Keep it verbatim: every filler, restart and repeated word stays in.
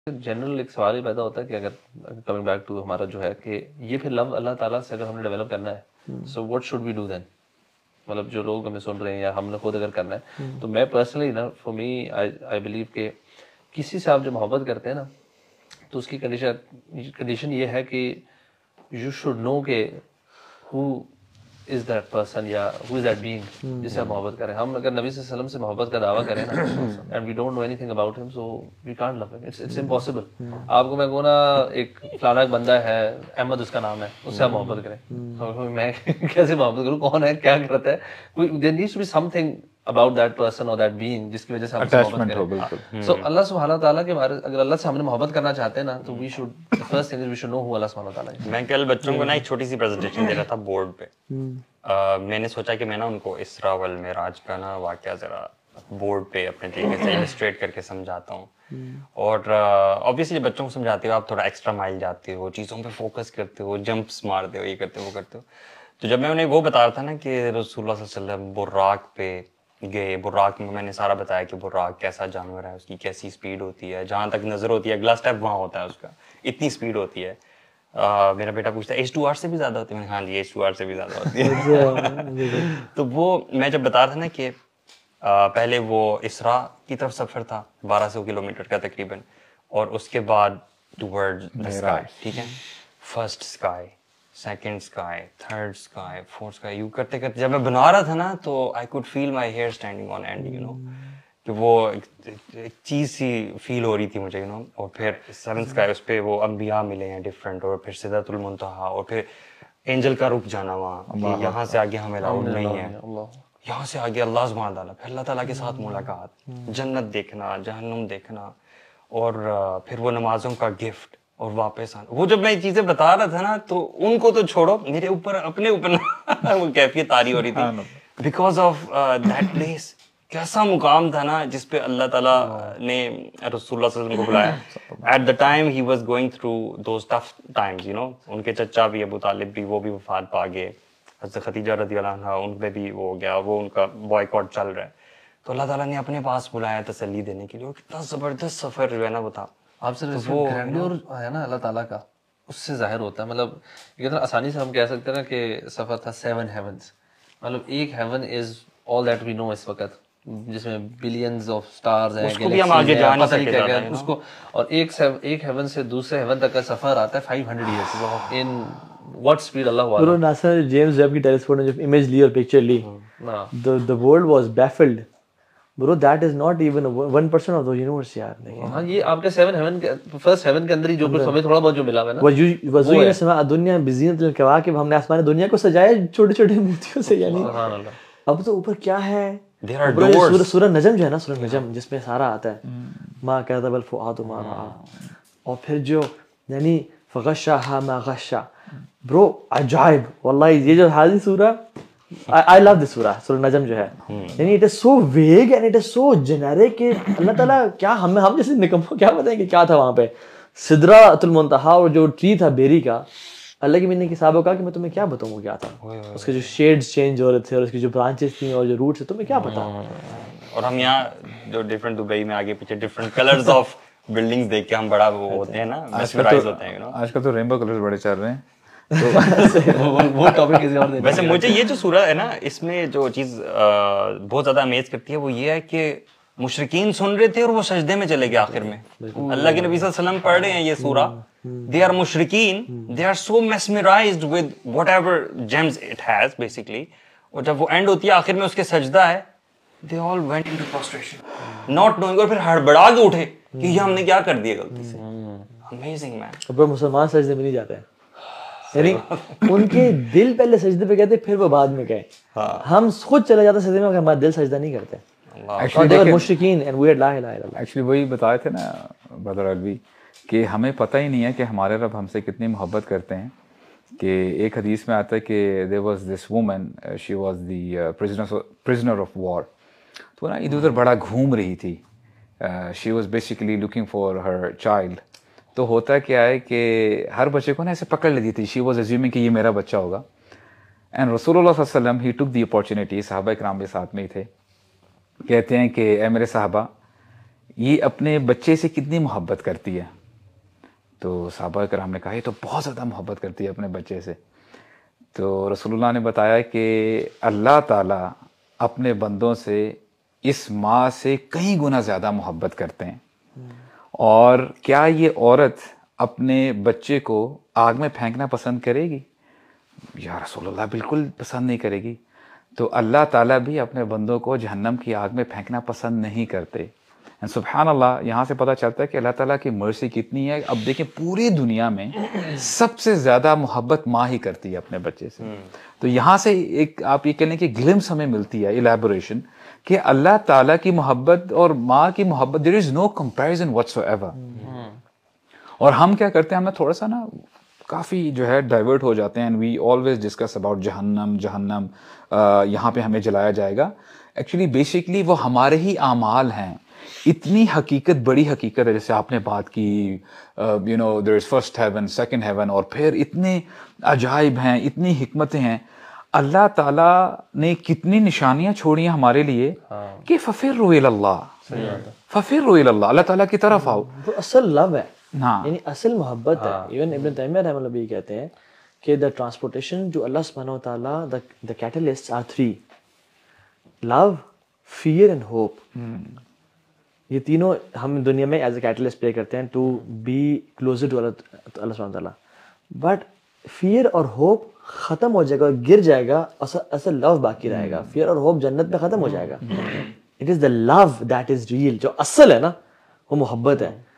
General ایک سوال ہی پیدا ہوتا ہے کہ اگر کمنگ بیک ٹو ہمارا جو ہے کہ یہ پھر لو اللہ تعالیٰ سے اگر ہم نے ڈیولپ کرنا ہے so what should we do then, مطلب جو لوگ ہمیں سن رہے ہیں یا ہم نے خود اگر کرنا ہے تو میں پرسنلی نا فار می آئی بلیو کہ کسی سے آپ جو محبت کرتے ہیں نا تو اس کی کنڈیشن کنڈیشن یہ ہے کہ یو شوڈ نو کہ ہو از دیٹ پرسن یا ہو از دیٹ بینگ جس سے آپ محبت کریں. ہم اگر نبی صلی اللہ علیہ وسلم سے محبت کا دعویٰ کریں نا and we don't know anything about ہم سو وی کانٹ لو ہم. It's impossible. آپ کو میں کہوں نا ایک فلانا ایک بندہ ہے احمد اس کا نام ہے، اس سے آپ محبت کریں، میں کیسے محبت کروں، کون ہے، کیا کرتا ہے، there needs to be something about that person or that being جس کی وجہ سے ہم سے محبت کریں. So اللہ سبحانہ تعالیٰ کے بارے اگر اللہ سے ہم نے محبت کرنا چاہتے ہیں نا تو we should the first thing is we should know who اللہ سبحانہ تعالیٰ ہے. میں کل بچوں کو نا ایک چھوٹی سی پریزنٹیشن دے رہا تھا بورڈ پہ. میں نے سوچا کہ میں نا ان کو اسراء والمعراج کا نا واقعہ ذرا بورڈ پہ اپنے طریقے سے السٹریٹ کر کے سمجھاتا ہوں. اور آبویسلی جب بچوں کو سمجھاتے ہو آپ تھوڑا ایکسٹرا مائل جاتے ہو، چیزوں پہ فوکس کرتے ہو، جمپس مارتے ہو، یہ کرتے ہو وہ کرتے ہو. تو جب میں انہیں وہ بتا رہا تھا نا کہ رسول اللہ صلی اللہ علیہ وسلم براق پہ گئے، براق میں میں نے سارا بتایا کہ براق کیسا جانور ہے، اس کی کیسی اسپیڈ ہوتی ہے، جہاں تک نظر ہوتی ہے اگلا اسٹیپ وہاں ہوتا ہے، اس کا اتنی اسپیڈ ہوتی ہے. میرا بیٹا پوچھتا ہے ایچ ٹو آر سے بھی زیادہ ہوتی ہے؟ میں نے کہا ہاں جی ایچ ٹو آر سے بھی زیادہ ہوتی ہے. تو وہ میں جب بتا رہا تھا نا کہ پہلے وہ اسراء کی طرف سفر تھا بارہ سو کلو میٹر کا تقریباً، اور اس کے بعد ٹورڈ دا اسکائی، ٹھیک ہے، first sky, second sky, third sky, fourth sky, یوں کرتے کرتے جب میں بنا رہا تھا نا تو I could feel my hair standing on end, you know, کہ وہ ایک چیز سی فیل ہو رہی تھی مجھے، یو نو. اور پھر سیونتھ اسکائی اس پہ وہ انبیاء ملے ہیں ڈفرینٹ، اور پھر سدرۃ المنتہا، اور پھر اینجل کا رک جانا وہاں، یہاں سے آگے ہمیں الاؤڈ نہیں ہے، یہاں سے آگے اللہ سبحانہ تعالیٰ، پھر اللہ تعالیٰ کے ساتھ ملاقات، جنت دیکھنا، جہنم دیکھنا، اور پھر وہ نمازوں کا گفٹ، اور واپس آنا. وہ جب میں یہ چیزیں بتا رہا تھا نا تو ان کو تو چھوڑو، میرے اوپر اپنے اوپر وہ کیفیت طاری ہو رہی تھی بیکاز آف دیٹ پلیس. کیسا مقام تھا نا جس پہ اللہ تعالیٰ نے رسول اللہ صلی اللہ علیہ وسلم کو بلایا. At the time he was going through those tough times, you know. ان کے چچا بھی ابو طالب بھی وہ بھی وفات پا گئے، حضرت خدیجہ رضی اللہ عنہا ان پہ بھی وہ ہو گیا، وہ ان کا بوائیکاٹ چل رہا ہے. تو اللہ تعالیٰ نے اپنے پاس بلایا تسلی دینے کے لیے. وہ کتنا زبردست سفر جو ہے نا وہ تھا. آپ سے وہ گرینڈیور ہے نا اللہ تعالیٰ کا، اس سے ظاہر ہوتا ہے. مطلب کتنا آسانی سے ہم کہہ سکتے ہیں نا کہ سفر تھا سیون ہیونس. مطلب ایک heaven is all that we نو اس وقت، جس میں بلینز آف سٹارز ہیں، اس کو، اور ایک ایک ہیون سے دوسرے ہیون تک کا سفر آتا ہے five hundred years. In what speed اللہ ہوا. ناسا جیمز ویب کی ٹیلیسکوپ نے جب امیج لی اور پکچر لی، the world was baffled. Bro, that is not even one percent of the universe یار. ہاں یہ آپ کے سیون ہیون کے فرسٹ ہیون کے اندر ہی جو کچھ ہمیں تھوڑا بہت جو ملا ہے نا، وضوء السماء دنیا بزینت الکواکب، ہم نے آسمان دنیا کو سجایا چھوٹے چھوٹے موتیوں سے. یعنی اب تو اوپر کیا ہے، سورہ نجم جو ہے نا، سورہ نجم جس میں سارا آتا ہے ما کذب الفؤاد ما رأى، اور پھر جو یعنی فغشاها ما غشا. برو عجائب واللہ. یہ جو حاضر سورہ، I love this surah, سورہ نجم جو ہے، یعنی it is so vague and it is so generic کہ اللہ تعالیٰ کیا ہم ہم جیسے نکموں کیا بتائیں کہ کیا تھا وہاں پہ. سدرۃ المنتہا اور جو ٹری تھا بیری کا، اللہ کے ملنے کے صاحب کو کہا کہ میں تمہیں کیا بتاؤں وہ کیا تھا، اس کے جو شیڈز چینج ہو رہے تھے اور اس کی جو برانچز تھیں اور جو روٹس تھے، تمہیں کیا پتا. اور ہم یہاں جو ڈفرینٹ دبئی میں آگے پیچھے ڈفرینٹ کلرز آف بلڈنگز دیکھ کے ہم بڑا وہ ہوتے ہیں نا، میسمرائز ہوتے ہیں. آج کل تو رینبو کلرز بڑے چل رہے ہیں. ویسے مجھے یہ جو سورہ ہے نا، اس میں جو چیز بہت زیادہ امیز کرتی ہے وہ یہ ہے کہ مشرکین سن رہے تھے اور وہ سجدے میں چلے گئے. آخر میں اللہ کے نبی صلی اللہ علیہ وسلم پڑھ رہے ہیں یہ سورہ، they are مشرکین، they are so mesmerized with whatever gems it has basically. اور جب وہ اینڈ ہوتی ہے آخر میں اس کے سجدہ ہے، they all went into prostration not knowing، اور پھر ہڑبڑا کے اٹھے کہ یہ ہم نے کیا کر دیا غلطی سے. Amazing man. اب مسلمان سجدے میں نہیں جاتے ہیں، یعنی ان کے دل پہلے سجدے پہ کہتے پھر وہ بعد میں کہے. ہم خود چلے جاتے سجدے میں مگر ہمارا دل سجدہ نہیں کرتے. مشرکین اینڈ وی آر لا الہ الا اللہ. ایکچولی وہی بتائے تھے نا بدر الوی کہ ہمیں پتہ ہی نہیں ہے کہ ہمارے رب ہم سے کتنی محبت کرتے ہیں. کہ ایک حدیث میں آتا ہے کہ there was this woman, she was the prisoner of war. تو نا ادھر ادھر بڑا گھوم رہی تھی. she was basically looking for her child. تو ہوتا کیا ہے کہ ہر بچے کو نا ایسے پکڑ لیتی تھی. شی واز ایزیومنگ کہ یہ میرا بچہ ہوگا. اینڈ رسول اللہ صلی اللہ علیہ وسلم ہی ٹک دی اپارچونیٹی. صحابہ کرام بھی ساتھ میں ہی تھے. کہتے ہیں کہ اے میرے صحابہ، یہ اپنے بچے سے کتنی محبت کرتی ہے. تو صحابہ کرام نے کہا یہ تو بہت زیادہ محبت کرتی ہے اپنے بچے سے. تو رسول اللہ نے بتایا کہ اللہ تعالیٰ اپنے بندوں سے اس ماں سے کئی گنا زیادہ محبت کرتے ہیں. اور کیا یہ عورت اپنے بچے کو آگ میں پھینکنا پسند کرے گی؟ یا رسول اللہ بالکل پسند نہیں کرے گی. تو اللہ تعالیٰ بھی اپنے بندوں کو جہنم کی آگ میں پھینکنا پسند نہیں کرتے. سبحان اللہ, یہاں سے پتہ چلتا ہے کہ اللہ تعالیٰ کی مرضی کتنی ہے. اب دیکھیں پوری دنیا میں سب سے زیادہ محبت ماں ہی کرتی ہے اپنے بچے سے. تو یہاں سے ایک آپ یہ کہہ لیں کہ گلمس ہمیں ملتی ہے, ایلیبوریشن, کہ اللہ تعالیٰ کی محبت اور ماں کی محبت there is no comparison whatsoever. اور ہم کیا کرتے ہیں, ہم نے تھوڑا سا نا کافی جو ہے ڈائیورٹ ہو جاتے ہیں. and we always discuss about جہنم جہنم یہاں پہ ہمیں جلایا جائے گا. ایکچولی بیسکلی وہ ہمارے ہی اعمال ہیں. اتنی حقیقت, بڑی حقیقت ہے, جیسے آپ نے بات کی you know there is first heaven, second heaven, اور پھر اتنے عجائب ہیں, اتنی حکمتیں ہیں. اللہ تعالیٰ نے کتنی نشانیاں چھوڑی ہیں ہمارے لیے کہ ففروا الی اللہ, ففروا الی اللہ, اللہ تعالیٰ کی طرف آؤ. وہ اصل لو ہے, ہاں یعنی اصل محبت ہے. ایون ابن تیمیہ رحمہ اللہ بھی کہتے ہیں کہ دا ٹرانسپورٹیشن جو اللہ سبحانہ و تعالیٰ the catalyst are three, love, fear and hope. یہ تینوں ہم دنیا میں ایز اے کیٹلسٹ پلے کرتے ہیں to be closer to Allah سبحانہ و تعالیٰ. بٹ فیئر اور ہوپ ختم ہو جائے گا, گر جائے گا, اصل لو باقی رہے گا. فیئر اور ہوپ جنت میں ختم ہو جائے گا. It is the love that is real, جو اصل ہے نا وہ محبت ہے.